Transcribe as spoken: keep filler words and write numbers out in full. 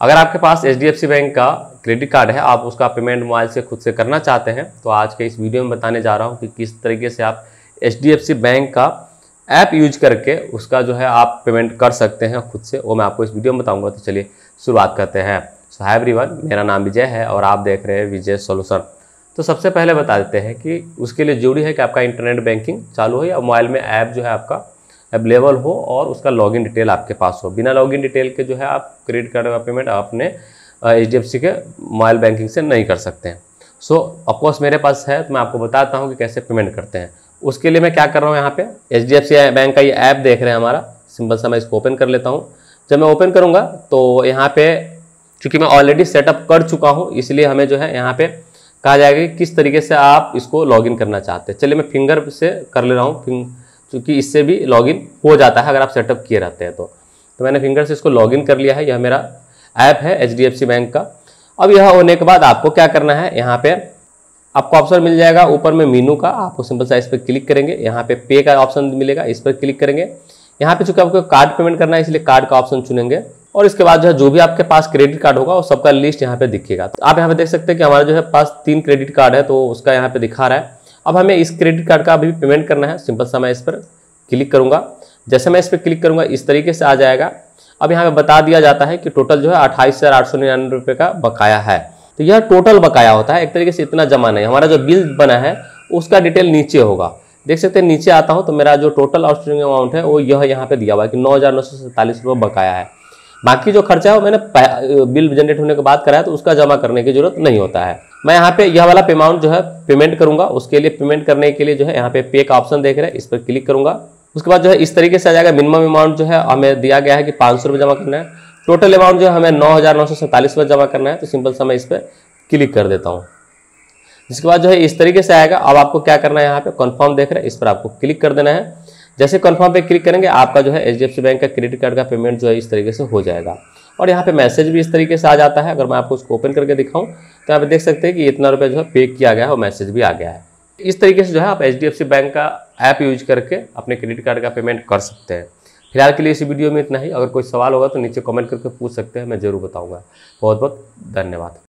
अगर आपके पास H D F C bank का क्रेडिट कार्ड है, आप उसका पेमेंट मोबाइल से खुद से करना चाहते हैं, तो आज के इस वीडियो में बताने जा रहा हूं कि किस तरीके से आप H D F C bank का ऐप यूज करके उसका जो है आप पेमेंट कर सकते हैं खुद से। वो मैं आपको इस वीडियो में बताऊंगा। तो चलिए शुरुआत करते हैं। सो हाय एवरीवन, मेरा नाम विजय है और आप देख रहे हैं विजय सॉल्यूशन। तो सबसे पहले बता देते हैं कि उसके लिए जरूरी है कि आपका इंटरनेट बैंकिंग चालू हो या मोबाइल में ऐप जो है आपका अवेलेबल हो और उसका लॉगिन डिटेल आपके पास हो। बिना लॉगिन डिटेल के जो है आप क्रेडिट कार्ड का पेमेंट अपने एच डी एफ सी के मोबाइल बैंकिंग से नहीं कर सकते हैं। सो ऑफकोर्स मेरे पास है, तो मैं आपको बताता हूँ कि कैसे पेमेंट करते हैं। उसके लिए मैं क्या कर रहा हूँ, यहाँ पे H D F C bank का ये ऐप देख रहे हैं हमारा। सिंपल सा मैं इसको ओपन कर लेता हूँ। जब मैं ओपन करूँगा तो यहाँ पे चूँकि मैं ऑलरेडी सेटअप कर चुका हूँ, इसलिए हमें जो है यहाँ पे कहा जाएगा कि किस तरीके से आप इसको लॉगिन करना चाहते हैं। चलिए मैं फिंगर से कर ले रहा हूँ, क्योंकि इससे भी लॉगिन हो जाता है अगर आप सेटअप किए रहते हैं तो तो मैंने फिंगर से इसको लॉगिन कर लिया है। यह मेरा ऐप है H D F C bank का। अब यह होने के बाद आपको क्या करना है, यहाँ पे आपको ऑप्शन मिल जाएगा ऊपर में मीनू का। आपको सिंपल सा इस पर क्लिक करेंगे, यहाँ पे पे का ऑप्शन मिलेगा, इस पर क्लिक करेंगे। यहाँ पे चूंकि आपको कार्ड पेमेंट करना है, इसलिए कार्ड का ऑप्शन चुनेंगे और इसके बाद जो है जो भी आपके पास क्रेडिट कार्ड होगा वो सबका लिस्ट यहाँ पे दिखेगा। तो आप यहाँ पे देख सकते हैं कि हमारा जो है पास तीन क्रेडिट कार्ड है, तो उसका यहाँ पे दिखा रहा है। अब हमें इस क्रेडिट कार्ड का अभी पेमेंट करना है। सिंपल सा मैं इस पर क्लिक करूंगा। जैसे मैं इस पर क्लिक करूंगा इस तरीके से आ जाएगा। अब यहाँ पे बता दिया जाता है कि टोटल जो है अट्ठाईस हजार आठ सौ निन्यानवे रुपये का बकाया है। तो यह टोटल बकाया होता है, एक तरीके से इतना जमा नहीं। हमारा जो बिल बना है उसका डिटेल नीचे होगा, देख सकते हैं। नीचे आता हूँ तो मेरा जो टोटल आउटस्टैंडिंग अमाउंट है वो यह यहाँ पे दिया हुआ है कि नौ हजार नौ सौ सैंतालीस रुपये बकाया है। बाकी जो खर्चा है वो मैंने बिल जनरेट होने के बाद कराया, तो उसका जमा करने की जरूरत नहीं होता है। मैं यहाँ पे यह वाला अमाउंट जो है पेमेंट करूंगा। उसके लिए पेमेंट करने के लिए जो है यहाँ पे पे का ऑप्शन देख रहे हैं, इस पर क्लिक करूंगा। उसके बाद जो है इस तरीके से आ जाएगा। मिनिमम अमाउंट जो है हमें दिया गया है कि पाँच सौ रुपये जमा करना है। टोटल अमाउंट जो है हमें नौ हज़ार नौ सौ सैंतालीस रुपये जमा करना है। तो सिंपल सा मैं इस पर क्लिक कर देता हूँ। जिसके बाद जो है इस तरीके से आएगा। अब आपको क्या करना है, यहाँ पे कन्फर्म देख रहे हैं, इस पर आपको क्लिक कर देना है। जैसे कन्फर्म पे क्लिक करेंगे आपका जो है H D F C bank का क्रेडिट कार्ड का पेमेंट जो है इस तरीके से हो जाएगा। और यहाँ पे मैसेज भी इस तरीके से आ जाता है। अगर मैं आपको उसको ओपन करके दिखाऊँ तो यहाँ पे देख सकते हैं कि इतना रुपये जो है पे किया गया है और मैसेज भी आ गया है। इस तरीके से जो है आप H D F C bank का ऐप यूज करके अपने क्रेडिट कार्ड का पेमेंट कर सकते हैं। फिलहाल के लिए इस वीडियो में इतना ही। अगर कोई सवाल होगा तो नीचे कमेंट करके पूछ सकते हैं, मैं जरूर बताऊंगा। बहुत बहुत धन्यवाद।